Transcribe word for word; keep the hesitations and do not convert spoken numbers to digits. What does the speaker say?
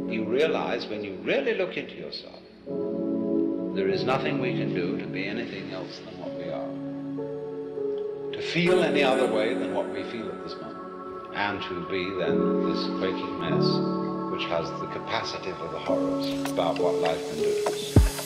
You realize when you really look into yourself, there is nothing we can do to be anything else than what we are. To feel any other way than what we feel at this moment. And to be then this quaking mess which has the capacity for the horrors about what life can do to us.